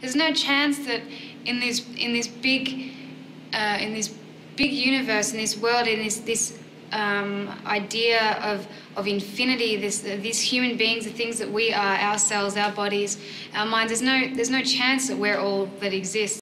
There's no chance that in this big universe, in this world, in this idea of infinity, these human beings, the things that we are, ourselves, our bodies, our minds, there's no chance that we're all that exists.